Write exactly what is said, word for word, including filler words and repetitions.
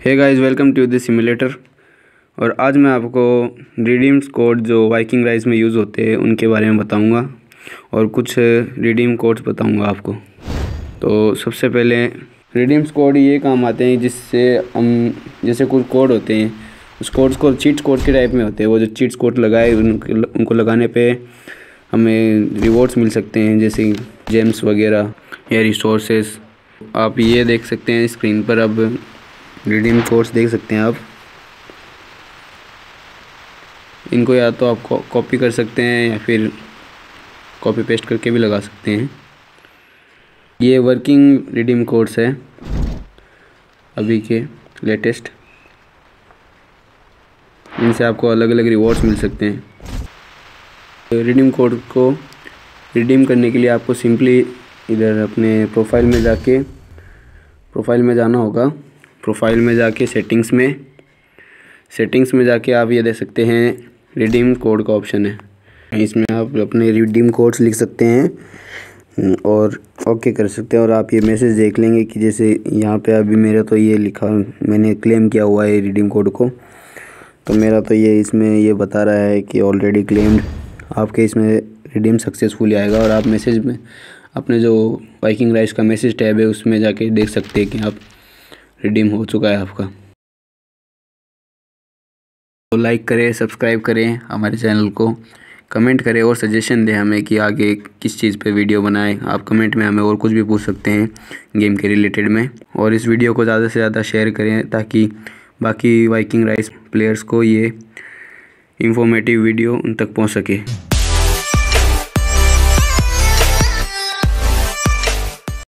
Hey guys, welcome to this simulator. और आज मैं आपको रिडीम्स कोड जो वाइकिंग राइज में यूज़ होते हैं उनके बारे में बताऊंगा और कुछ रिडीम कोड्स बताऊंगा आपको। तो सबसे पहले रिडीम्स कोड ये काम आते हैं जिससे हम, जैसे कुछ कोड होते हैं उस कोड्स को चीट कोड के टाइप में होते हैं। वो जो चीट कोड लगाए उनको लगाने पे हमें रिवॉर्ड्स मिल सकते हैं, जैसे जेम्स वगैरह या रिसोर्सेज। आप ये देख सकते हैं स्क्रीन पर, अब रिडीम कोड्स देख सकते हैं आप। इनको या तो आप कॉपी कर सकते हैं या फिर कॉपी पेस्ट करके भी लगा सकते हैं। ये वर्किंग रिडीम कोड्स है अभी के लेटेस्ट। इनसे आपको अलग अलग रिवॉर्ड्स मिल सकते हैं। रिडीम कोड को रिडीम करने के लिए आपको सिंपली इधर अपने प्रोफाइल में जाके प्रोफाइल में जाना होगा। प्रोफाइल में जाके सेटिंग्स में सेटिंग्स में जाके आप ये दे सकते हैं रिडीम कोड का ऑप्शन है। इसमें आप अपने रिडीम कोड्स लिख सकते हैं और ओके कर सकते हैं। और आप ये मैसेज देख लेंगे कि जैसे यहाँ पे अभी मेरा तो ये लिखा, मैंने क्लेम किया हुआ है रिडीम कोड को, तो मेरा तो ये इसमें ये बता रहा है कि ऑलरेडी क्लेम्ड। आपके इसमें रिडीम सक्सेसफुली आएगा और आप मैसेज में अपने जो वाइकिंग राइज का मैसेज टैब है उसमें जाके देख सकते हैं कि आप रिडीम हो चुका है आपका। तो लाइक करें, सब्सक्राइब करें हमारे चैनल को, कमेंट करें और सजेशन दें हमें कि आगे किस चीज़ पे वीडियो बनाएं। आप कमेंट में हमें और कुछ भी पूछ सकते हैं गेम के रिलेटेड में। और इस वीडियो को ज़्यादा से ज़्यादा शेयर करें ताकि बाकी वाइकिंग राइज प्लेयर्स को ये इंफॉर्मेटिव वीडियो उन तक पहुंच सके।